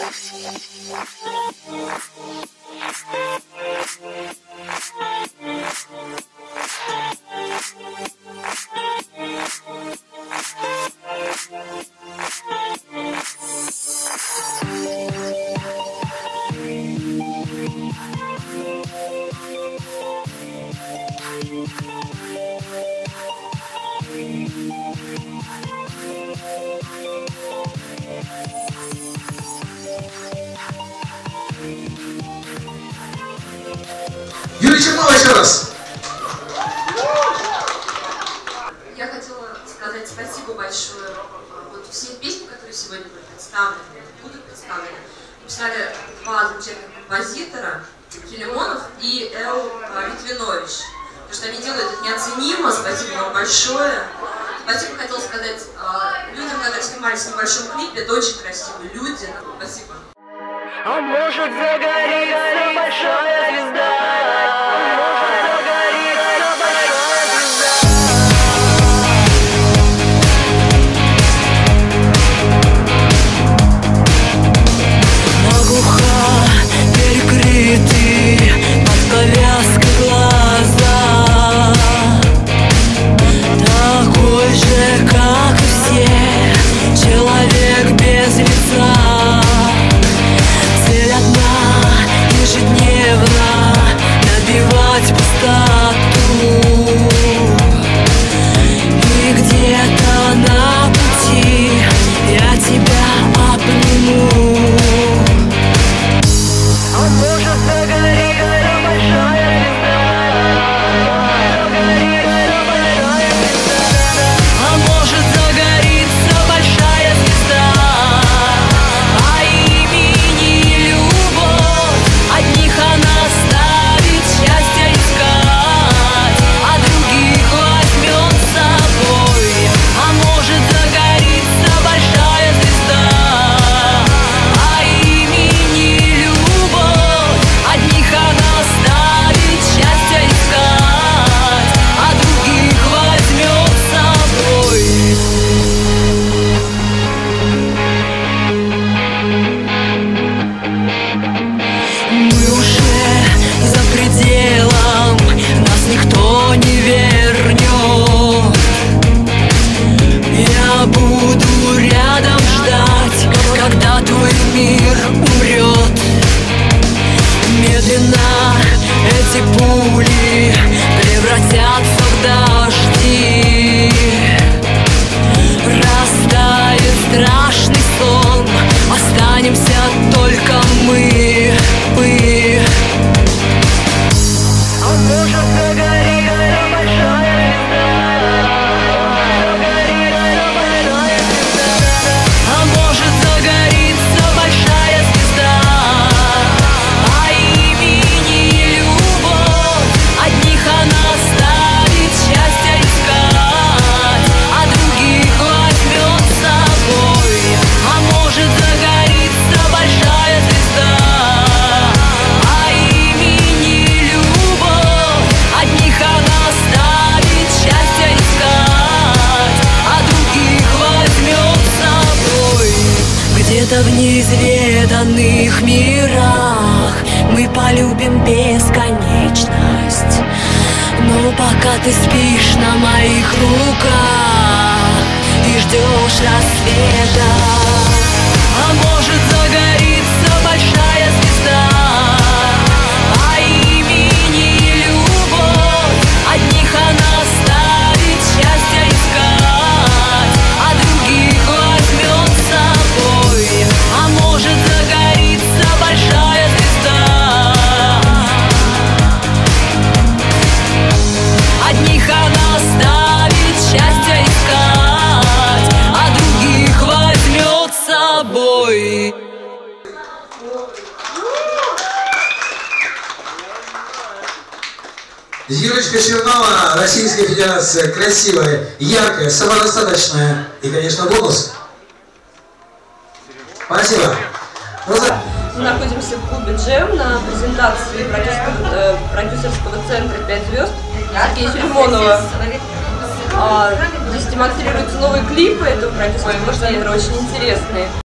Юлия Чернова еще раз. Я хотела сказать спасибо большое. Вот все песни, которые сегодня будут представлены, написали два замечательных композитора, Филимонов и Эл Литвинович. Потому что они делают это неоценимо. Спасибо вам большое. Спасибо хотела сказать людям, которые снимались в небольшом клипе. Это очень красивые люди. Спасибо. А может загорится большая звезда? Эти пули превратятся в дожди. Растает страшный сон, останемся только мы. А может загорится большая звезда? А может загорится большая звезда? Где-то в неизведанных мирах мы полюбим бесконечность. Но пока ты спишь на моих руках и ждешь рассвета, а может загорится большая звезда, а имени любовь, одних она оставит счастье искать, а других возьмет с собой. А может загорится большая звезда, одних она оставит счастье искать, а других возьмет с собой. Юлечка Чернова, Российская Федерация, красивая, яркая, самодостаточная и, конечно, бонус. Спасибо. Мы находимся в клубе «Джем» на презентации продюсерского центра «5 звезд» Сергея Филимонова. Здесь демонстрируются новые клипы этого продюсерского центра, очень интересные.